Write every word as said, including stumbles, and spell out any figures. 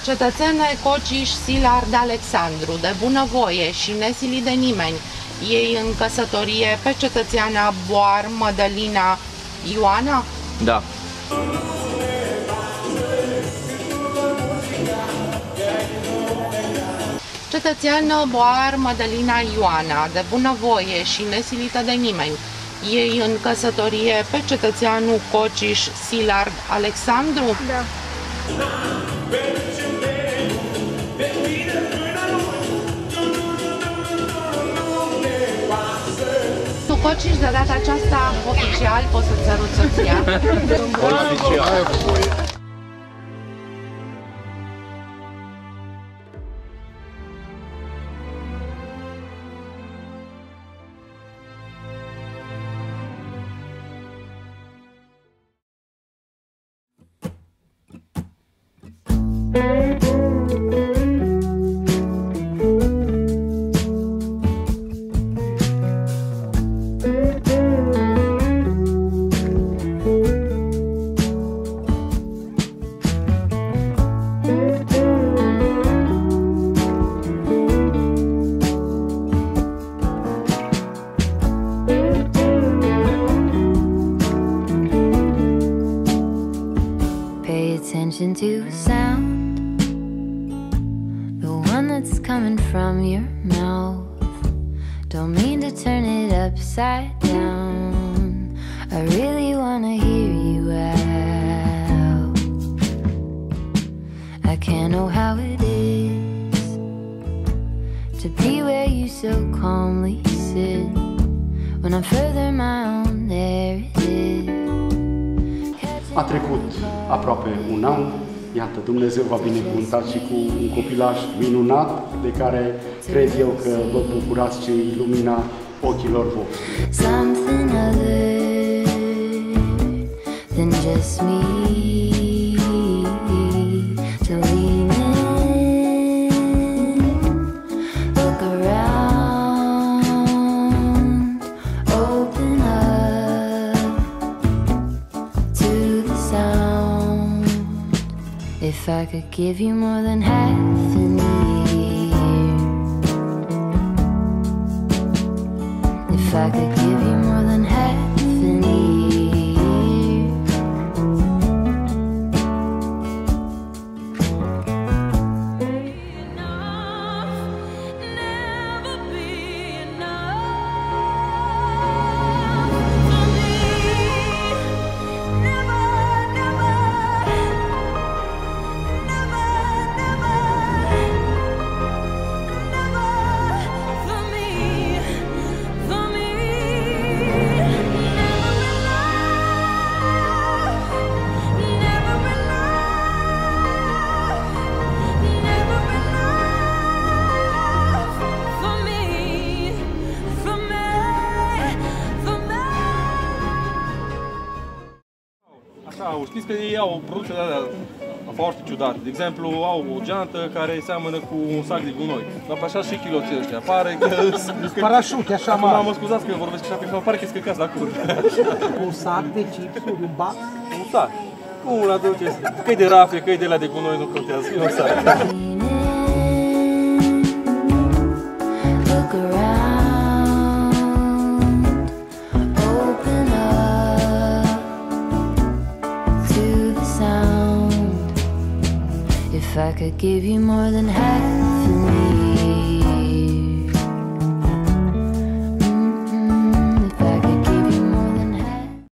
Cetățene Cociș Silard Alexandru, de bunăvoie și nesilit de nimeni, ei în căsătorie pe cetățeana Boar Mădălina Ioana? Da. Cetățeană Boar Mădălina Ioana, de bunăvoie și nesilită de nimeni, ei în căsătorie pe cetățeanul Cociș Silard Alexandru? Da. Tu Cociș, de data aceasta, oficial, poți să-ți sărut soția? Oficial. Attention to sound, the one that's coming from your mouth. Don't mean to turn it upside down, I really wanna hear you out. I can't know how it is to be where you so calmly sit. When I'm further my own, there it is. A trecut aproape un an, iată, Dumnezeu v-a binecuvântat și cu un copilaș minunat, de care cred eu că vă bucurați ce lumina ochilor voștri. Something other than just me to lean in, look around, open up to the sound. If I could give you more than half an ear, if I could give you more than half an ear, enough, never be enough for me, never, never, never, never, never for me, for me. Așa, știți că ei au produse de alea foarte ciudate. De exemplu, au o geantă care seamănă cu un sac de gunoi. Dar pe așa și chiloții ăștia. Pare că... Parașute, așa mare. Acum mă scuzați că vorbesc așa pe film, pare că-s căcați la curte. Un sac de chipsuri, un bac. Un sac. Cu una de ce că-i de rafie, că-i de la de gunoi, nu contează. E un sac. Look around, open up to the sound. If I could give you more than half of me,